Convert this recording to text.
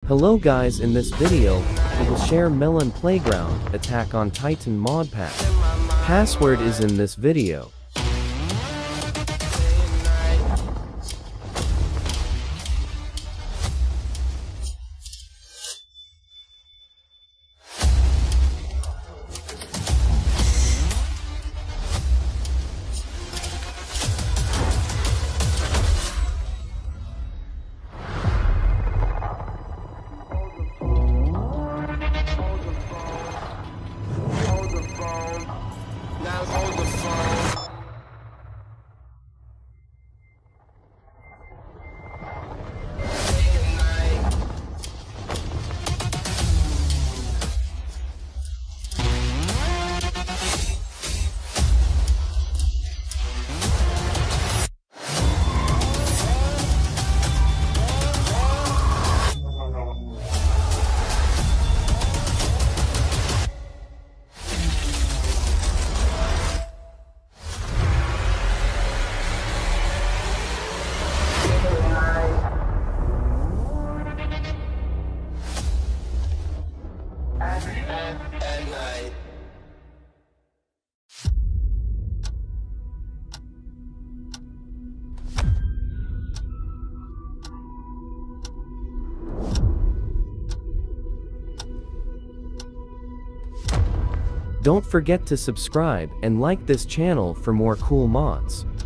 Hello guys, in this video, we will share Melon Playground Attack on Titan mod pack. Password is in this video. Don't forget to subscribe and like this channel for more cool mods.